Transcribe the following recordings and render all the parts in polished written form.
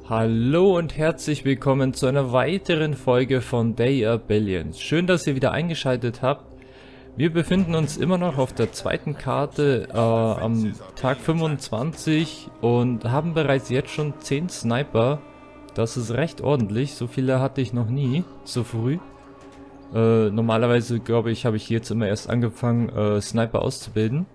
Hallo und herzlich willkommen zu einer weiteren Folge von Day Billions. Schön, dass ihr wieder eingeschaltet habt. Wir befinden uns immer noch auf der zweiten Karte am Tag 25 und haben bereits jetzt schon 10 Sniper. Das ist recht ordentlich, so viele hatte ich noch nie, so früh. Normalerweise, glaube ich, habe ich jetzt immer erst angefangen, Sniper auszubilden.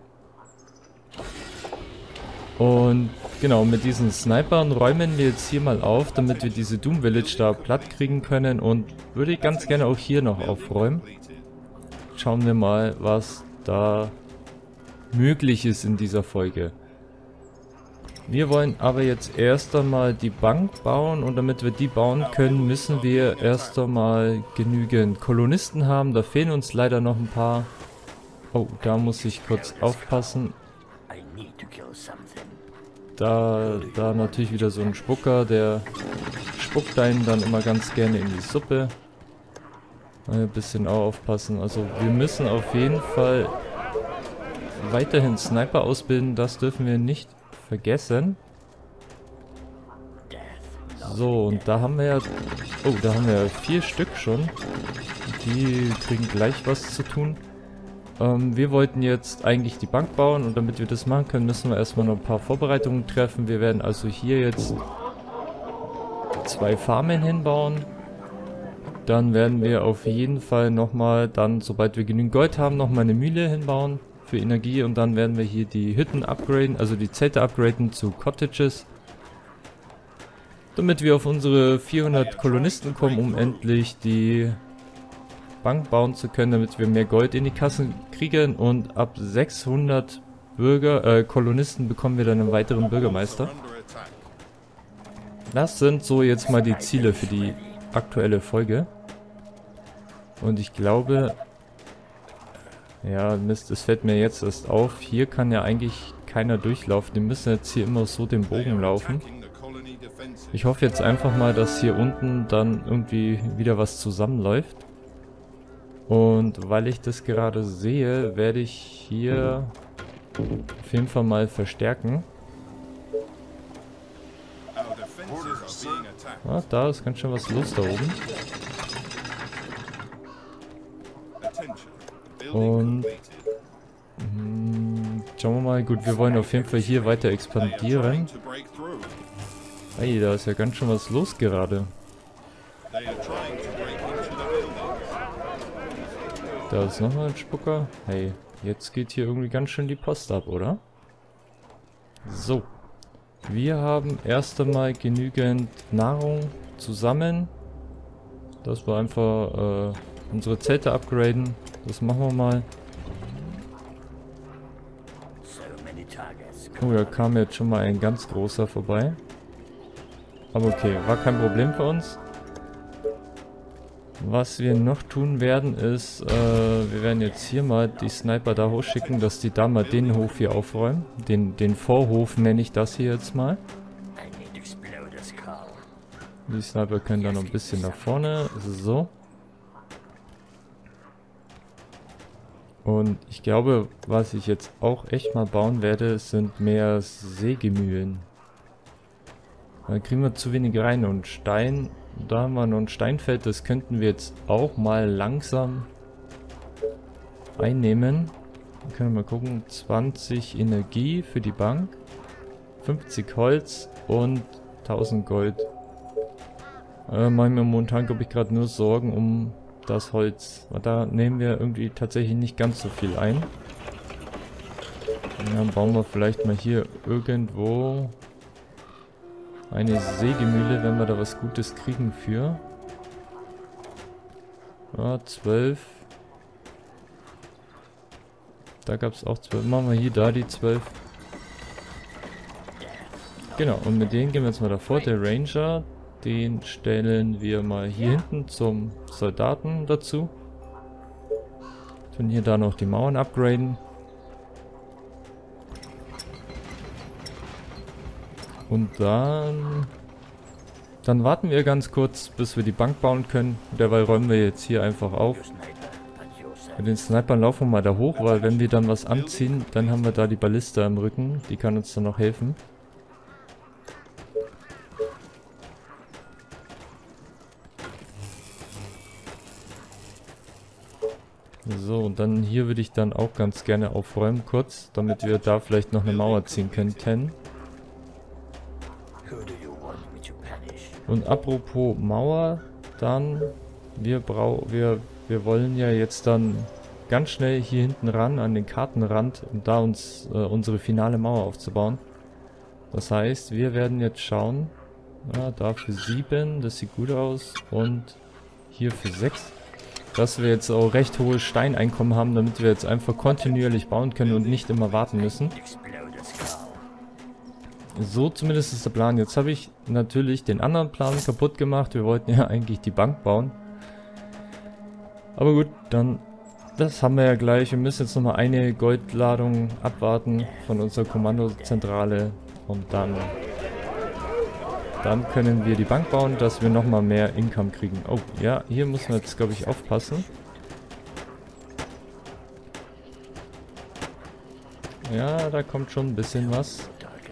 Und genau, mit diesen Snipern räumen wir jetzt hier mal auf, damit wir diese Doom Village da platt kriegen können, und würde ich ganz gerne auch hier noch aufräumen. Schauen wir mal, was da möglich ist in dieser Folge. Wir wollen aber jetzt erst einmal die Bank bauen, und damit wir die bauen können, müssen wir erst einmal genügend Kolonisten haben. Da fehlen uns leider noch ein paar. Oh, da muss ich kurz aufpassen. Da natürlich wieder so ein Spucker, der spuckt einen dann immer ganz gerne in die Suppe. Ein bisschen auch aufpassen. Also wir müssen auf jeden Fall weiterhin Sniper ausbilden, das dürfen wir nicht vergessen. So, und da haben wir ja... Oh, da haben wir 4 Stück schon. Die kriegen gleich was zu tun. Wir wollten jetzt eigentlich die Bank bauen, und damit wir das machen können, müssen wir erstmal noch ein paar Vorbereitungen treffen. Wir werden also hier jetzt 2 Farmen hinbauen. Dann werden wir auf jeden Fall nochmal, dann, sobald wir genügend Gold haben, nochmal eine Mühle hinbauen für Energie, und dann werden wir hier die Hütten upgraden, also die Zelte upgraden zu Cottages. Damit wir auf unsere 400 Kolonisten kommen, um endlich die Bank bauen zu können, damit wir mehr Gold in die Kassen kriegen, und ab 600 Kolonisten bekommen wir dann einen weiteren Bürgermeister. Das sind so jetzt mal die Ziele für die aktuelle Folge. Und ich glaube, ja, Mist, es fällt mir jetzt erst auf, hier kann ja eigentlich keiner durchlaufen, die müssen jetzt hier immer so den Bogen laufen. Ich hoffe jetzt einfach mal, dass hier unten dann irgendwie wieder was zusammenläuft. Und weil ich das gerade sehe, werde ich hier auf jeden Fall mal verstärken. Ah, da ist ganz schön was los da oben. Und schauen wir mal, gut, wir wollen auf jeden Fall hier weiter expandieren. Hey, da ist ja ganz schön was los gerade. Da ist nochmal ein Spucker. Hey, jetzt geht hier irgendwie ganz schön die Post ab, oder? So. Wir haben erst einmal genügend Nahrung zusammen. Dass wir einfach unsere Zelte upgraden. Das machen wir mal. Oh, da kam jetzt schon mal ein ganz großer vorbei. Aber okay, war kein Problem für uns. Was wir noch tun werden ist, wir werden jetzt hier mal die Sniper da hochschicken, dass die da mal den Hof hier aufräumen. Den Vorhof nenne ich das hier jetzt mal. Die Sniper können da noch ein bisschen nach vorne. So. Und ich glaube, was ich jetzt auch echt mal bauen werde, sind mehr Sägemühlen. Da kriegen wir zu wenig rein, und Stein... Da haben wir noch ein Steinfeld, das könnten wir jetzt auch mal langsam einnehmen. Dann können wir mal gucken, 20 Energie für die Bank, 50 Holz und 1000 Gold. Machen wir momentan, glaube ich, gerade nur Sorgen um das Holz. Da nehmen wir irgendwie tatsächlich nicht ganz so viel ein. Dann bauen wir vielleicht mal hier irgendwo eine Sägemühle, wenn wir da was Gutes kriegen für. Ja, 12. Da gab es auch 12. Machen wir hier da die 12. Genau, und mit denen gehen wir jetzt mal davor. Der Ranger, den stellen wir mal hier hinten zum Soldaten dazu. Tun hier da noch die Mauern upgraden. Und dann warten wir ganz kurz, bis wir die Bank bauen können. Derweil räumen wir jetzt hier einfach auf. Mit den Snipern laufen wir mal da hoch, weil wenn wir dann was anziehen, dann haben wir da die Ballista im Rücken. Die kann uns dann noch helfen. So, und dann hier würde ich dann auch ganz gerne aufräumen kurz, damit wir da vielleicht noch eine Mauer ziehen könnten. Und apropos Mauer, dann, wir wollen ja jetzt dann ganz schnell hier hinten ran, an den Kartenrand, um da uns unsere finale Mauer aufzubauen. Das heißt, wir werden jetzt schauen, da für 7, das sieht gut aus, und hier für 6, dass wir jetzt auch recht hohes Steineinkommen haben, damit wir jetzt einfach kontinuierlich bauen können und nicht immer warten müssen. So zumindest ist der Plan. Jetzt habe ich natürlich den anderen Plan kaputt gemacht. Wir wollten ja eigentlich die Bank bauen. Aber gut, dann, das haben wir ja gleich. Wir müssen jetzt nochmal eine Goldladung abwarten von unserer Kommandozentrale. Und dann können wir die Bank bauen, dass wir nochmal mehr Income kriegen. Oh, ja, hier müssen wir jetzt, glaube ich, aufpassen. Ja, da kommt schon ein bisschen was.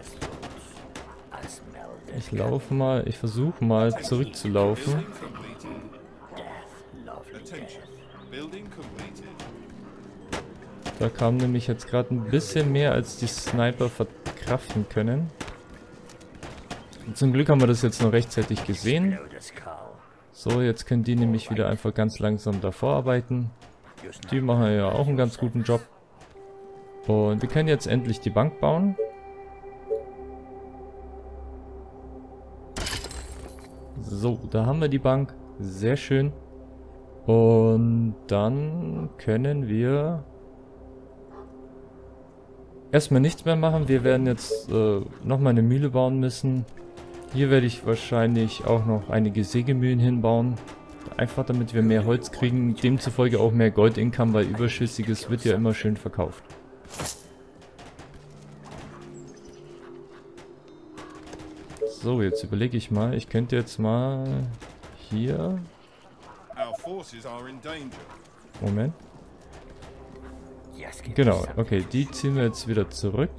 Ich laufe mal, ich versuche mal zurückzulaufen. Da kam nämlich jetzt gerade ein bisschen mehr, als die Sniper verkraften können. Und zum Glück haben wir das jetzt noch rechtzeitig gesehen. So, jetzt können die nämlich wieder einfach ganz langsam davor arbeiten. Die machen ja auch einen ganz guten Job. Und wir können jetzt endlich die Bank bauen. So, da haben wir die Bank. Sehr schön. Und dann können wir erstmal nichts mehr machen. Wir werden jetzt nochmal eine Mühle bauen müssen. Hier werde ich wahrscheinlich auch noch einige Sägemühlen hinbauen. Einfach damit wir mehr Holz kriegen. Demzufolge auch mehr Gold-Income, weil Überschüssiges wird ja immer schön verkauft. So, jetzt überlege ich mal. Ich könnte jetzt mal hier... Moment. Genau, okay, die ziehen wir jetzt wieder zurück.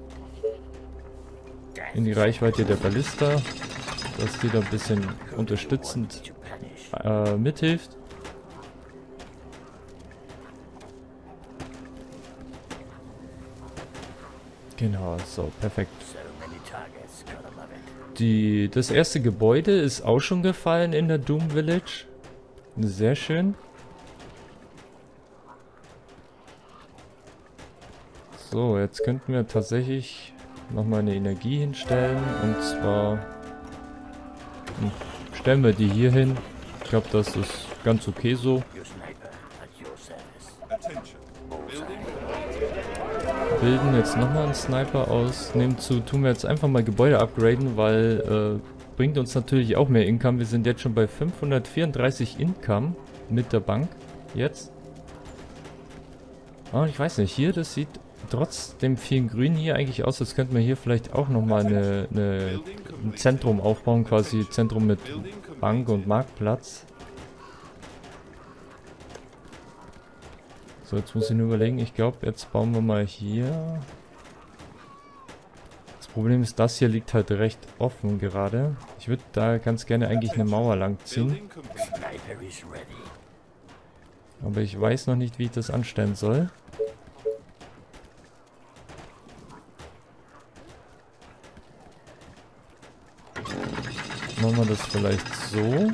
In die Reichweite der Ballista. Dass die da ein bisschen unterstützend mithilft. Genau, so, perfekt. Das erste Gebäude ist auch schon gefallen in der Doom Village. Sehr schön. So, jetzt könnten wir tatsächlich nochmal eine Energie hinstellen. Und zwar stellen wir die hier hin. Ich glaube, das ist ganz okay so. Bilden jetzt nochmal einen Sniper aus. Tun wir jetzt einfach mal Gebäude upgraden, weil bringt uns natürlich auch mehr Income. Wir sind jetzt schon bei 534 Income mit der Bank. Jetzt. Und ich weiß nicht, hier, das sieht trotz dem vielen Grün hier eigentlich aus, als könnten wir hier vielleicht auch nochmal ein Zentrum aufbauen, quasi Zentrum mit Bank und Marktplatz. So, jetzt muss ich nur überlegen, ich glaube, jetzt bauen wir mal hier. Das Problem ist, das hier liegt halt recht offen gerade. Ich würde da ganz gerne eigentlich eine Mauer lang ziehen. Aber ich weiß noch nicht, wie ich das anstellen soll. Machen wir das vielleicht so.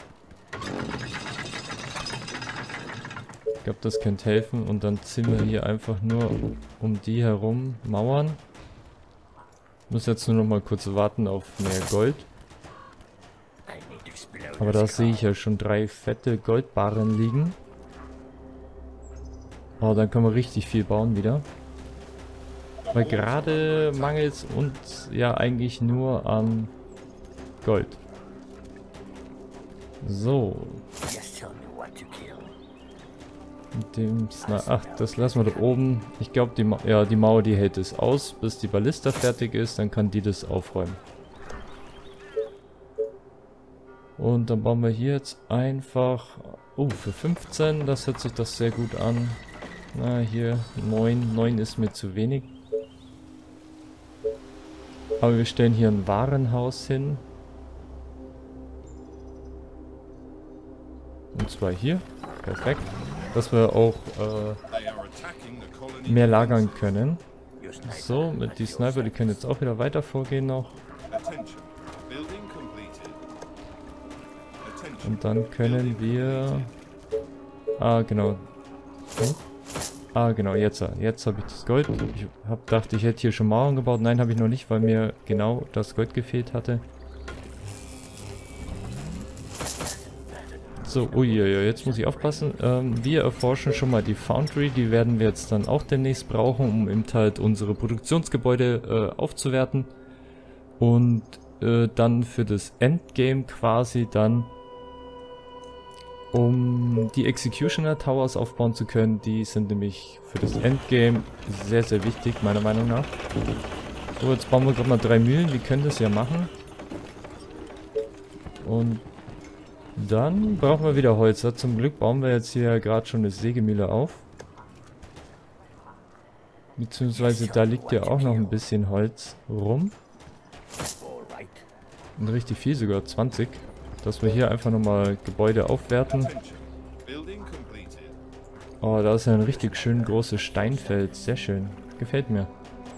Ich glaube, das könnte helfen. Und dann ziehen wir hier einfach nur um die herum Mauern. Ich muss jetzt nur noch mal kurz warten auf mehr Gold. Aber da sehe ich ja schon 3 fette Goldbarren liegen. Oh, dann können wir richtig viel bauen wieder. Weil gerade mangelt es uns ja eigentlich nur an Gold. So. Ach, das lassen wir da oben. Ich glaube, die Mauer, die hält es aus, bis die Ballista fertig ist. Dann kann die das aufräumen. Und dann bauen wir hier jetzt einfach... Oh, für 15, das hört sich doch sehr gut an. Na, hier 9. 9 ist mir zu wenig. Aber wir stellen hier ein Warenhaus hin. Und zwar hier. Perfekt. dass wir auch mehr lagern können. So, mit die Sniper, die können jetzt auch wieder weiter vorgehen noch. Und dann können wir... Ah, genau. Hm? Ah, genau, jetzt habe ich das Gold. Ich dachte, ich hätte hier schon Mauern gebaut. Nein, habe ich noch nicht, weil mir genau das Gold gefehlt hatte. So, uiuiui, jetzt muss ich aufpassen. Wir erforschen schon mal die Foundry. Die werden wir jetzt dann auch demnächst brauchen, um eben halt unsere Produktionsgebäude aufzuwerten. Und dann für das Endgame quasi dann, um die Executioner Towers aufbauen zu können. Die sind nämlich für das Endgame sehr, sehr wichtig, meiner Meinung nach. So, jetzt bauen wir gerade mal 3 Mühlen. Die können das ja machen. Und dann brauchen wir wieder Holz. Ja, zum Glück bauen wir jetzt hier gerade schon eine Sägemühle auf. Beziehungsweise da liegt ja auch noch ein bisschen Holz rum. Und richtig viel sogar, 20. Dass wir hier einfach nochmal Gebäude aufwerten. Oh, da ist ja ein richtig schön großes Steinfeld. Sehr schön. Gefällt mir.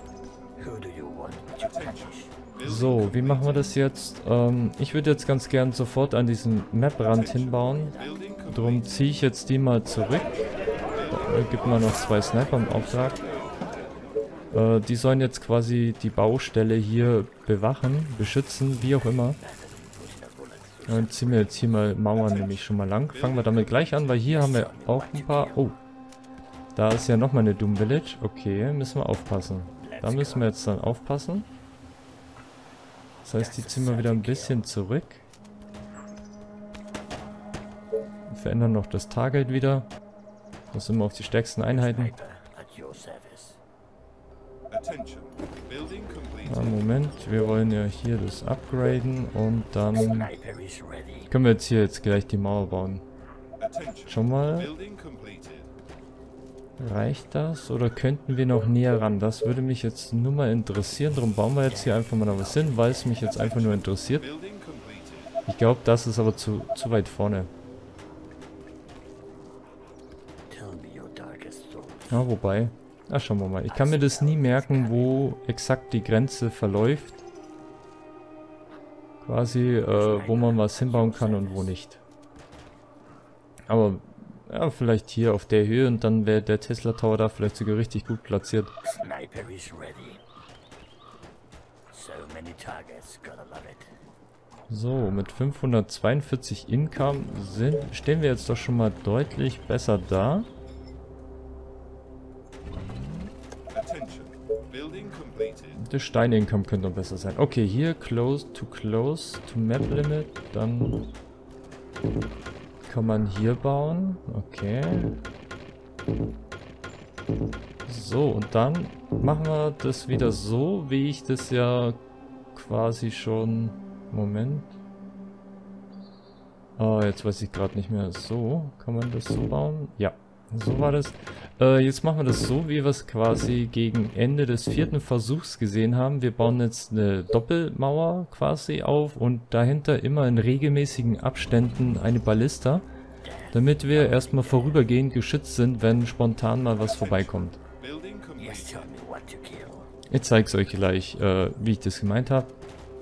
So, wie machen wir das jetzt? Ich würde jetzt ganz gern sofort an diesen Maprand hinbauen. Darum ziehe ich jetzt die mal zurück. Gibt mal noch 2 Sniper im Auftrag. Die sollen jetzt quasi die Baustelle hier bewachen, beschützen, wie auch immer. Dann ziehen wir jetzt hier mal Mauern nämlich schon mal lang. Fangen wir damit gleich an, weil hier haben wir auch ein paar... Oh, da ist ja nochmal eine Doom Village. Okay, müssen wir aufpassen. Da müssen wir jetzt dann aufpassen. Das heißt, die ziehen wir wieder ein bisschen zurück. Wir verändern noch das Target wieder. Das sind wir auf die stärksten Einheiten. Moment, wir wollen ja hier das upgraden und dann können wir jetzt hier gleich die Mauer bauen. Schon mal. Reicht das? Oder könnten wir noch näher ran? Das würde mich jetzt nur mal interessieren. Darum bauen wir jetzt hier einfach mal noch was hin, weil es mich jetzt einfach nur interessiert. Ich glaube, das ist aber zu weit vorne. Ja, wobei... Ach, schauen wir mal. Ich kann mir das nie merken, wo exakt die Grenze verläuft. Quasi, wo man was hinbauen kann und wo nicht. Aber, ja, vielleicht hier auf der Höhe und dann wäre der Tesla Tower da vielleicht sogar richtig gut platziert. So, mit 542 Income stehen wir jetzt doch schon mal deutlich besser da. Der Stein-Income könnte noch besser sein. Okay, hier close to map limit. Dann kann man hier bauen. Okay. So, und dann machen wir das wieder so, wie ich das ja quasi schon... Moment. Oh, jetzt weiß ich gerade nicht mehr. So, kann man das so bauen? Ja. So war das. Jetzt machen wir das so, wie wir es quasi gegen Ende des 4. Versuchs gesehen haben. Wir bauen jetzt eine Doppelmauer quasi auf und dahinter immer in regelmäßigen Abständen eine Ballista, damit wir erstmal vorübergehend geschützt sind, wenn spontan mal was vorbeikommt. Ich zeige es euch gleich, wie ich das gemeint habe.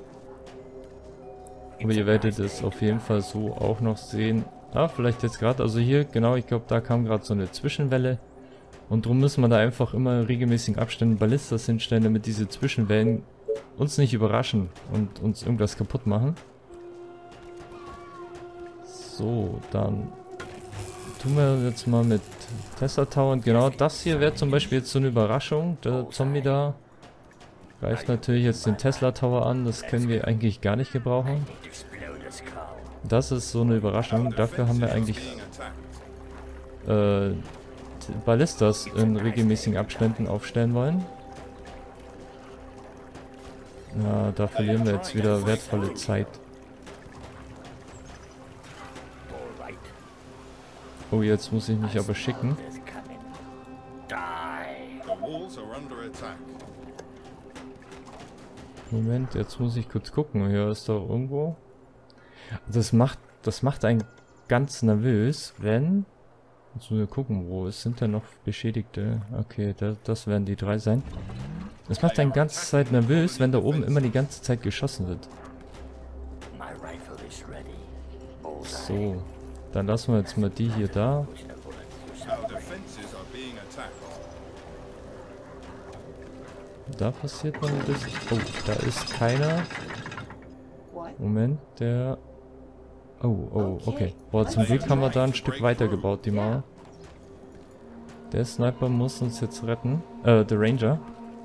Aber ihr werdet es auf jeden Fall so auch noch sehen. Ah, vielleicht jetzt gerade, also hier, genau, ich glaube, da kam gerade so eine Zwischenwelle. Und darum müssen wir da einfach immer in regelmäßigen Abständen Ballistas hinstellen, damit diese Zwischenwellen uns nicht überraschen und uns irgendwas kaputt machen. So, dann tun wir jetzt mal mit Tesla Tower. Und genau das hier wäre zum Beispiel jetzt so eine Überraschung. Der Zombie da greift natürlich jetzt den Tesla Tower an. Das können wir eigentlich gar nicht gebrauchen. Das ist so eine Überraschung. Dafür haben wir eigentlich Ballistas in regelmäßigen Abständen aufstellen wollen. Ja, da verlieren wir jetzt wieder wertvolle Zeit. Oh, jetzt muss ich mich aber schicken. Moment, jetzt muss ich kurz gucken. Hier ist doch irgendwo... Das macht einen ganz nervös, wenn... Jetzt müssen wir gucken, wo es sind denn noch Beschädigte. Okay, das werden die 3 sein. Das macht einen ganze Zeit nervös, wenn da oben immer die ganze Zeit geschossen wird. So, dann lassen wir jetzt mal die hier da. Da passiert noch ein bisschen. Oh, da ist keiner. Moment, der... Oh, okay. Boah, zum Glück haben wir da ein Stück weiter gebaut, die Mauer. Der Sniper muss uns jetzt retten. Der Ranger.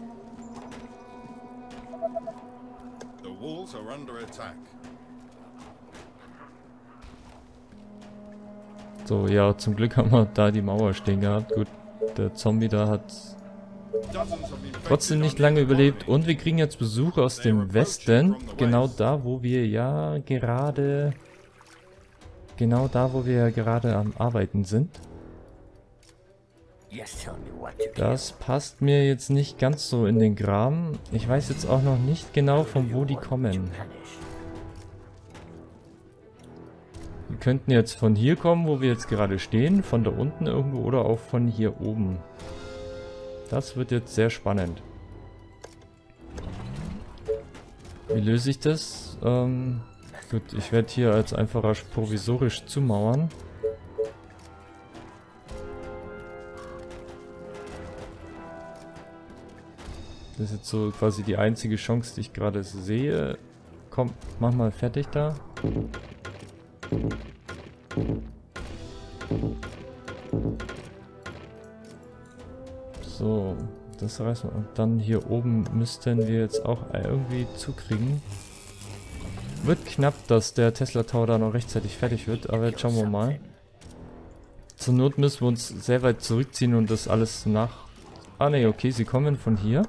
So, ja, zum Glück haben wir da die Mauer stehen gehabt. Gut, der Zombie da hat trotzdem nicht lange überlebt. Und wir kriegen jetzt Besuch aus dem Westen. Genau da, wo wir ja gerade... Genau da, wo wir ja gerade am Arbeiten sind. Das passt mir jetzt nicht ganz so in den Graben. Ich weiß jetzt auch noch nicht genau, von wo die kommen. Die könnten jetzt von hier kommen, wo wir jetzt gerade stehen, von da unten irgendwo oder auch von hier oben. Das wird jetzt sehr spannend. Wie löse ich das? Gut, ich werde hier als einfacher provisorisch zumauern. Das ist jetzt so quasi die einzige Chance, die ich gerade sehe. Komm, mach mal fertig da. So, das reißen wir. Und dann hier oben müssten wir jetzt auch irgendwie zukriegen. Wird knapp, dass der Tesla Tower da noch rechtzeitig fertig wird, aber jetzt schauen wir mal. Zur Not müssen wir uns sehr weit zurückziehen und das alles nach... Ah ne, okay, sie kommen von hier.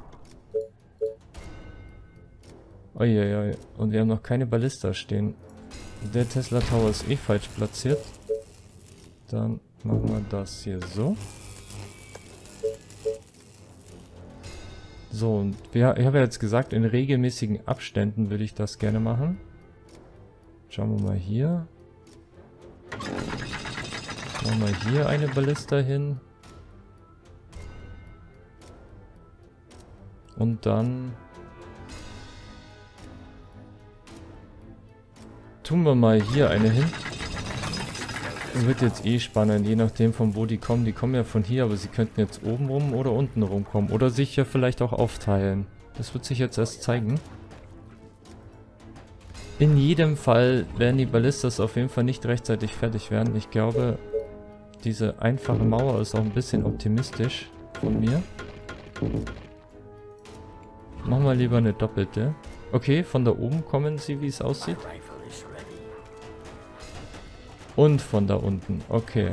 Uiuiui, und wir haben noch keine Ballista stehen. Der Tesla Tower ist eh falsch platziert. Dann machen wir das hier so. So, und ich habe ja jetzt gesagt, in regelmäßigen Abständen würde ich das gerne machen. Schauen wir mal hier. Machen wir hier eine Ballista hin. Und dann tun wir mal hier eine hin. Das wird jetzt eh spannend, je nachdem von wo die kommen. Die kommen ja von hier, aber sie könnten jetzt oben rum oder unten rum kommen. Oder sich ja vielleicht auch aufteilen. Das wird sich jetzt erst zeigen. In jedem Fall werden die Ballistas auf jeden Fall nicht rechtzeitig fertig werden. Ich glaube, diese einfache Mauer ist auch ein bisschen optimistisch von mir. Machen wir lieber eine doppelte. Okay, von da oben kommen sie, wie es aussieht. Und von da unten, okay.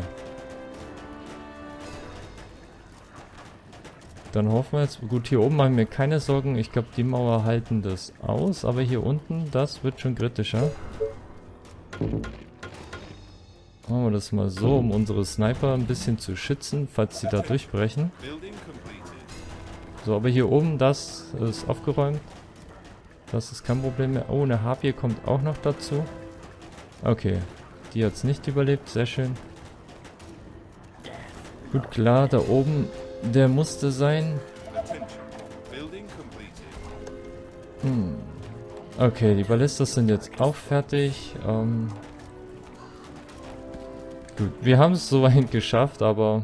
Dann hoffen wir jetzt, gut, hier oben machen wir keine Sorgen. Ich glaube, die Mauer halten das aus, aber hier unten, das wird schon kritischer. Machen wir das mal so, um unsere Sniper ein bisschen zu schützen, falls sie da durchbrechen. So, aber hier oben, das ist aufgeräumt. Das ist kein Problem mehr. Oh, eine Harpie kommt auch noch dazu. Okay, die hat es nicht überlebt, sehr schön. Gut, klar, da oben, der musste sein. Okay, die Ballistas sind jetzt auch fertig. Gut, wir haben es soweit geschafft, aber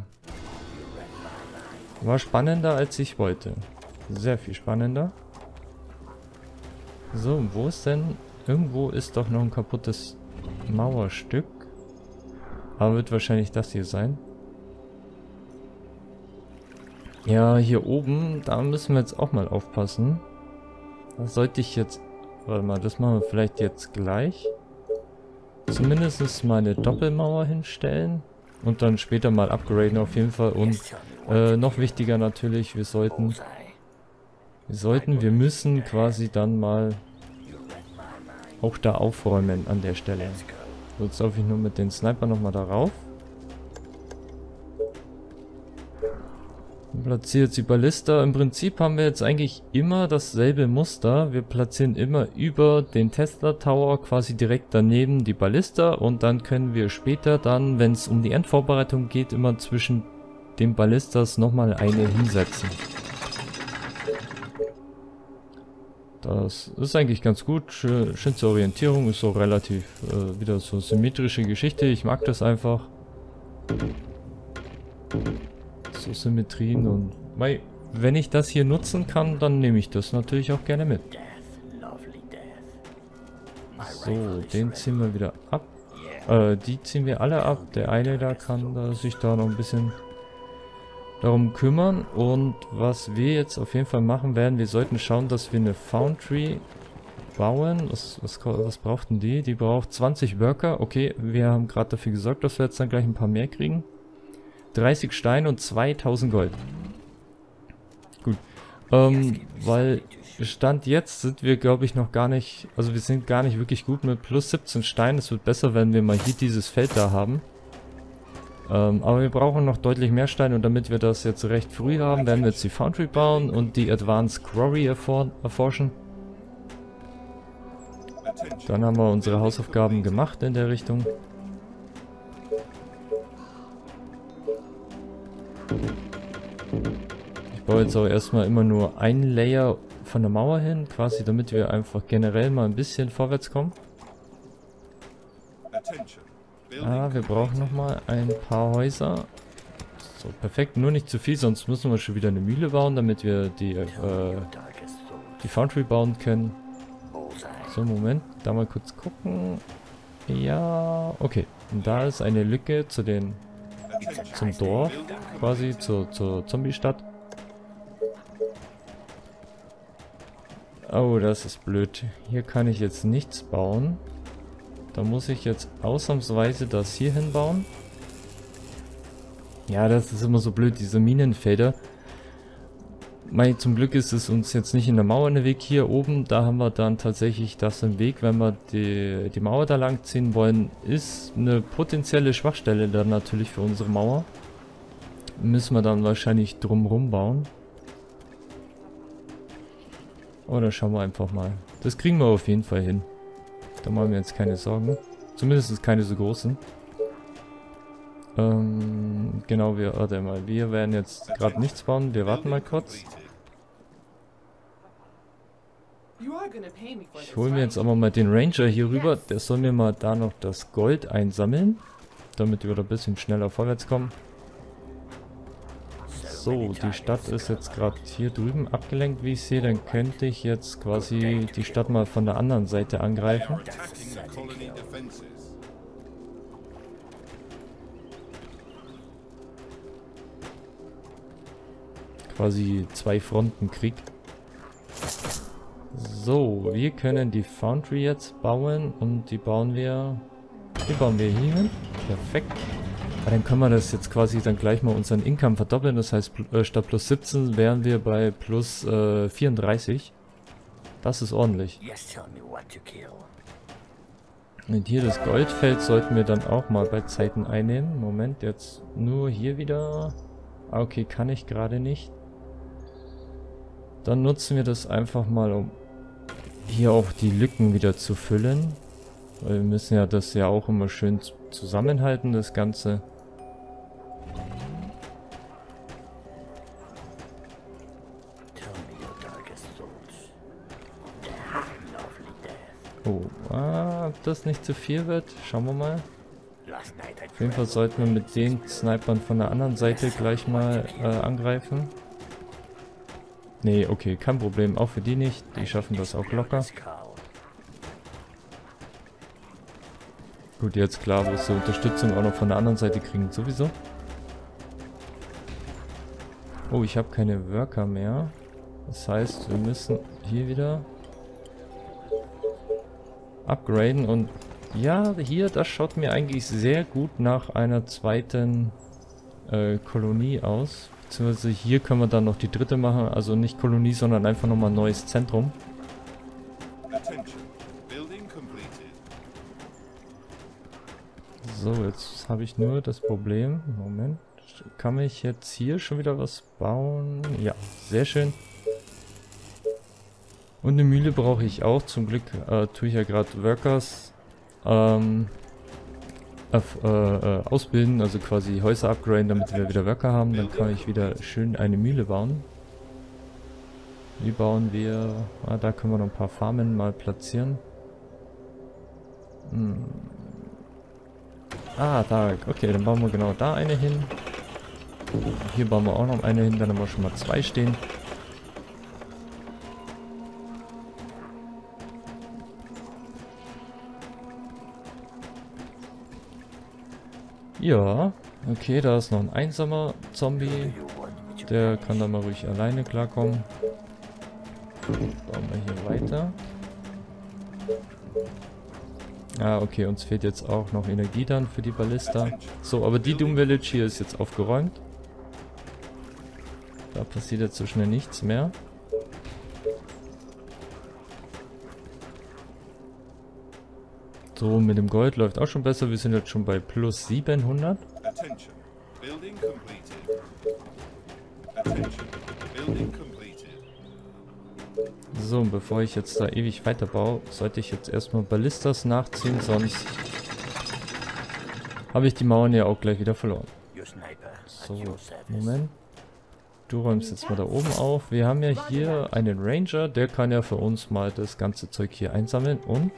war spannender als ich wollte. Sehr viel spannender. So, wo ist denn... Irgendwo ist doch noch ein kaputtes Mauerstück. Aber wird wahrscheinlich das hier sein. Ja, hier oben, da müssen wir jetzt auch mal aufpassen. Das sollte ich jetzt... Warte mal, das machen wir vielleicht jetzt gleich. Zumindest mal eine Doppelmauer hinstellen. Und dann später mal upgraden auf jeden Fall. Und noch wichtiger natürlich, wir müssen quasi dann mal auch da aufräumen an der Stelle. So, jetzt laufe ich nur mit den Sniper nochmal darauf. Platziert die Ballista. Im Prinzip haben wir jetzt eigentlich immer dasselbe Muster. Wir platzieren immer über den Tesla Tower quasi direkt daneben die Ballista und dann können wir später dann, wenn es um die Endvorbereitung geht, immer zwischen den Ballistas nochmal eine hinsetzen. Das ist eigentlich ganz gut. Schön zur Orientierung, ist so relativ wieder so symmetrische Geschichte. Ich mag das einfach. So Symmetrien und wenn ich das hier nutzen kann, dann nehme ich das natürlich auch gerne mit. So, den ziehen wir wieder ab. Die ziehen wir alle ab. Der eine da kann sich da noch ein bisschen darum kümmern. Und was wir jetzt auf jeden Fall machen werden, wir sollten schauen, dass wir eine Foundry bauen. Was braucht denn die? Die braucht 20 Worker. Okay, wir haben gerade dafür gesorgt, dass wir jetzt dann gleich ein paar mehr kriegen. 30 Stein und 2000 Gold. Gut. Weil Stand jetzt sind wir, glaube ich, noch gar nicht, also wir sind gar nicht wirklich gut mit plus 17 Stein. Es wird besser, wenn wir mal hier dieses Feld da haben. Aber wir brauchen noch deutlich mehr Stein und damit wir das jetzt recht früh haben, werden wir jetzt die Foundry bauen und die Advanced Quarry erforschen. Dann haben wir unsere Hausaufgaben gemacht in der Richtung. Ich baue jetzt auch erstmal immer nur ein Layer von der Mauer hin, quasi damit wir einfach generell mal ein bisschen vorwärts kommen. Wir brauchen nochmal ein paar Häuser. So, perfekt, nur nicht zu viel, sonst müssen wir schon wieder eine Mühle bauen, damit wir die Foundry bauen können. So, Moment, da mal kurz gucken. Ja, okay. Und da ist eine Lücke zum Dorf, quasi zur Zombie-Stadt. Oh, das ist blöd. Hier kann ich jetzt nichts bauen. Da muss ich jetzt ausnahmsweise das hier hinbauen. Ja, das ist immer so blöd, diese Minenfelder. Zum Glück ist es uns jetzt nicht in der Mauer der Weg hier oben. Da haben wir dann tatsächlich das im Weg, wenn wir die Mauer da lang ziehen wollen. Ist eine potenzielle Schwachstelle dann natürlich für unsere Mauer. Müssen wir dann wahrscheinlich drumherum bauen. Oder schauen wir einfach mal. Das kriegen wir auf jeden Fall hin. Da machen wir jetzt keine Sorgen. Zumindest keine so großen. Genau, warte mal. Wir werden jetzt gerade nichts bauen. Wir warten mal kurz. Ich hole mir jetzt aber mal den Ranger hier rüber. Der soll mir mal da noch das Gold einsammeln. Damit wir da ein bisschen schneller vorwärts kommen. So, die Stadt ist jetzt gerade hier drüben abgelenkt, wie ich sehe. Dann könnte ich jetzt quasi die Stadt mal von der anderen Seite angreifen. Quasi zwei Fronten Krieg. So, wir können die Foundry jetzt bauen und die bauen wir hier hin. Perfekt. Dann können wir das jetzt quasi dann gleich mal unseren Income verdoppeln. Das heißt, statt plus 17 wären wir bei plus 34. Das ist ordentlich. Und hier das Goldfeld sollten wir dann auch mal bei Zeiten einnehmen. Moment, jetzt nur hier wieder. Okay, kann ich gerade nicht. Dann nutzen wir das einfach mal, um hier auch die Lücken wieder zu füllen. Weil wir müssen ja das ja auch immer schön zusammenhalten, das Ganze. Oh, ob das nicht zu viel wird, schauen wir mal. Auf jeden Fall sollten wir mit den Snipern von der anderen Seite gleich mal angreifen. Nee, okay, kein Problem, auch für die nicht. Die schaffen das auch locker. Gut, jetzt klar, wo sie Unterstützung auch noch von der anderen Seite kriegen, sowieso. Oh, ich habe keine Worker mehr. Das heißt, wir müssen hier wieder upgraden und ja, hier, das schaut mir eigentlich sehr gut nach einer zweiten Kolonie aus. Beziehungsweise hier können wir dann noch die dritte machen, also nicht Kolonie, sondern einfach nochmal ein neues Zentrum. So, jetzt habe ich nur das Problem. Moment, kann ich jetzt hier schon wieder was bauen? Ja, sehr schön. Und eine Mühle brauche ich auch. Zum Glück tue ich ja gerade Workers ausbilden, also quasi Häuser upgraden, damit wir wieder Worker haben. Dann kann ich wieder schön eine Mühle bauen. Wie bauen wir? Ah, da können wir noch ein paar Farmen mal platzieren. Ah, da. Okay, dann bauen wir genau da eine hin. Hier bauen wir auch noch eine hin, dann haben wir schon mal 2 stehen. Ja, okay, da ist noch ein einsamer Zombie. Der kann da mal ruhig alleine klarkommen. Bauen wir hier weiter. Ah, okay, uns fehlt jetzt auch noch Energie dann für die Ballista. So, aber die Doom Village hier ist jetzt aufgeräumt. Da passiert jetzt so schnell nichts mehr. So, mit dem Gold läuft auch schon besser. Wir sind jetzt schon bei plus 700. So, und bevor ich jetzt da ewig weiterbaue, sollte ich jetzt erstmal Ballistas nachziehen, sonst habe ich die Mauern ja auch gleich wieder verloren. So, Moment. Du räumst jetzt mal da oben auf. Wir haben ja hier einen Ranger, der kann ja für uns mal das ganze Zeug hier einsammeln und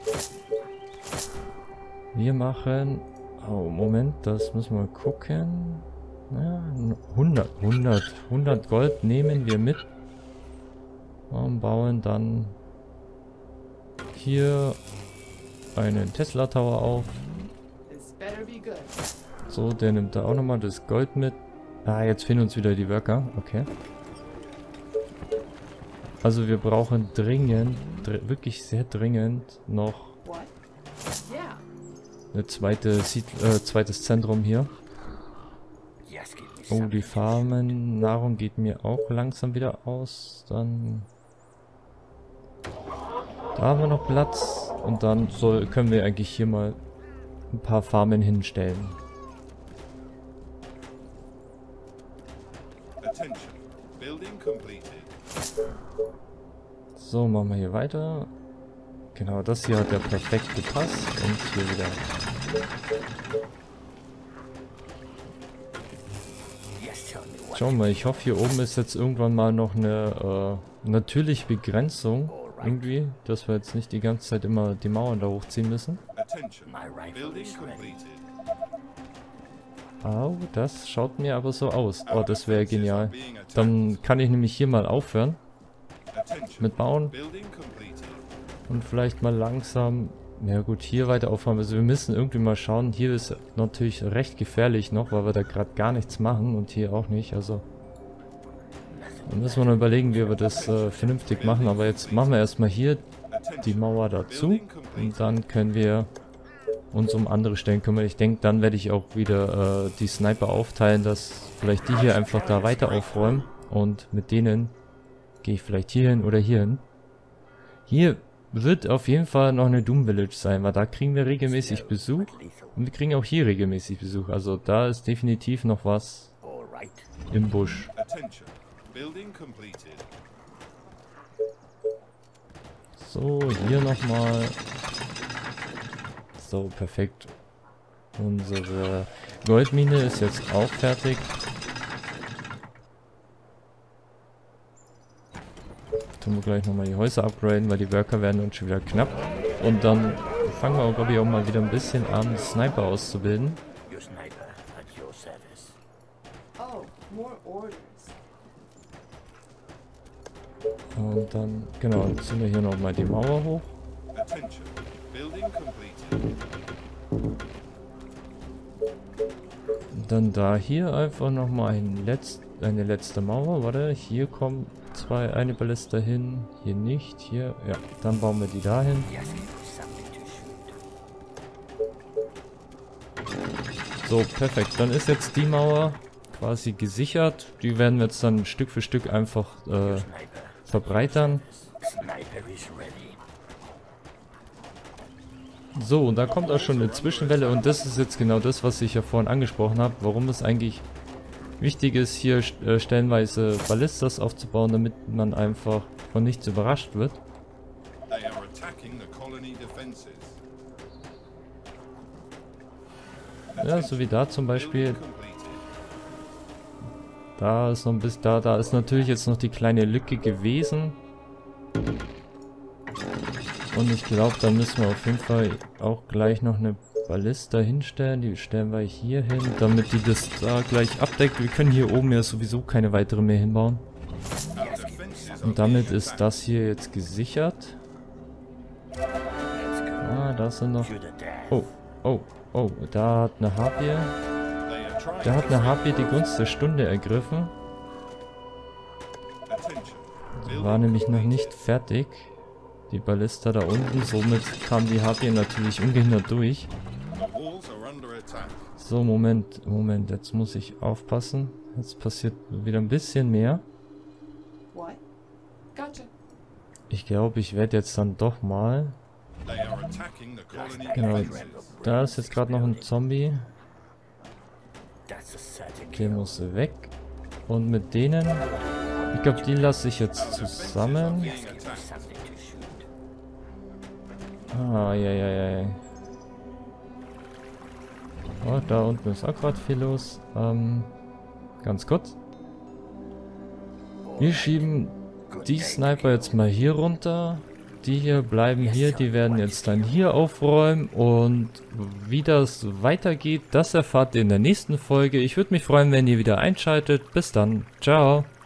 wir machen... Oh, Moment, das müssen wir gucken. Ja, 100 Gold nehmen wir mit. Und bauen dann hier einen Tesla Tower auf. So, der nimmt da auch nochmal das Gold mit. Ah, jetzt fehlen uns wieder die Worker. Okay. Also wir brauchen dringend, wirklich sehr dringend noch eine zweites Zentrum hier. Oh, die Farmen, Nahrung geht mir auch langsam wieder aus. Dann da haben wir noch Platz und dann können wir eigentlich hier mal ein paar Farmen hinstellen. So, machen wir hier weiter. Genau, das hier hat ja perfekt gepasst. Und hier wieder. Schauen wir mal, ich hoffe, hier oben ist jetzt irgendwann mal noch eine natürliche Begrenzung. Irgendwie, dass wir jetzt nicht die ganze Zeit immer die Mauern da hochziehen müssen. Oh, das schaut mir aber so aus. Oh, das wäre genial. Dann kann ich nämlich hier mal aufhören mit Bauen. Und vielleicht mal langsam, ja gut, hier weiter aufbauen. Also wir müssen irgendwie mal schauen. Hier ist natürlich recht gefährlich noch, weil wir da gerade gar nichts machen und hier auch nicht. Also da müssen wir noch überlegen, wie wir das vernünftig machen. Aber jetzt machen wir erstmal hier die Mauer dazu und dann können wir uns um andere Stellen kümmern. Ich denke, dann werde ich auch wieder die Sniper aufteilen, dass vielleicht die hier einfach da weiter aufräumen und mit denen gehe ich vielleicht hier hin oder hier hin. Hier wird auf jeden Fall noch eine Doom Village sein, weil da kriegen wir regelmäßig Besuch und wir kriegen auch hier regelmäßig Besuch. Also da ist definitiv noch was im Busch. So, hier nochmal. So, perfekt. Unsere Goldmine ist jetzt auch fertig. Tun wir gleich nochmal die Häuser upgraden, weil die Worker werden uns schon wieder knapp. Und dann fangen wir auch, glaube ich, auch mal wieder ein bisschen an, Sniper auszubilden. Und dann, genau, ziehen wir hier nochmal die Mauer hoch. Und dann da hier einfach nochmal eine letzte Mauer. Warte, hier kommt eine Ballista hin, hier nicht, hier, ja, dann bauen wir die dahin. So, perfekt, dann ist jetzt die Mauer quasi gesichert. Die werden wir jetzt dann Stück für Stück einfach verbreitern. So, und da kommt auch schon eine Zwischenwelle und das ist jetzt genau das, was ich ja vorhin angesprochen habe, warum es eigentlich Wichtig ist hier stellenweise Ballistas aufzubauen, damit man einfach von nichts überrascht wird. Ja, so wie da zum Beispiel. Da ist noch ein bisschen, da ist natürlich jetzt noch die kleine Lücke gewesen. Und ich glaube, da müssen wir auf jeden Fall auch gleich noch eine Ballista hinstellen. Die stellen wir hier hin, damit die das da gleich abdeckt. Wir können hier oben ja sowieso keine weitere mehr hinbauen. Und damit ist das hier jetzt gesichert. Ah, da sind noch... Oh, oh, oh, da hat eine Harpie. Da hat eine Harpie die Gunst der Stunde ergriffen. Die war nämlich noch nicht fertig. Die Ballista da unten. Somit kam die Harpie natürlich ungehindert durch. So, Moment, Moment. Jetzt muss ich aufpassen. Jetzt passiert wieder ein bisschen mehr. Ich glaube, ich werde jetzt dann doch mal... Genau, da ist jetzt gerade noch ein Zombie. Der muss weg. Und mit denen... Ich glaube, die lasse ich jetzt zusammen. Ah, ja. Oh, da unten ist auch gerade viel los. Ganz kurz. Wir schieben die Sniper jetzt mal hier runter. Die hier bleiben hier, die werden jetzt dann hier aufräumen. Und wie das weitergeht, das erfahrt ihr in der nächsten Folge. Ich würde mich freuen, wenn ihr wieder einschaltet. Bis dann. Ciao.